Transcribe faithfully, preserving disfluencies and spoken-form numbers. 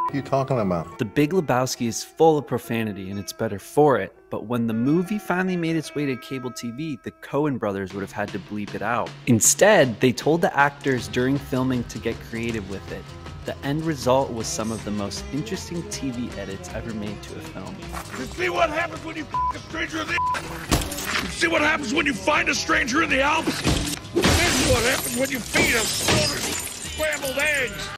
are you talking about? The Big Lebowski is full of profanity and it's better for it, but when the movie finally made its way to cable T V, the Coen brothers would have had to bleep it out. Instead, they told the actors during filming to get creative with it. The end result was some of the most interesting T V edits ever made to a film. You see what happens when you f*** a stranger in the You see what happens when you find a stranger in the Alps? This is what happens when you feed a scrambled eggs.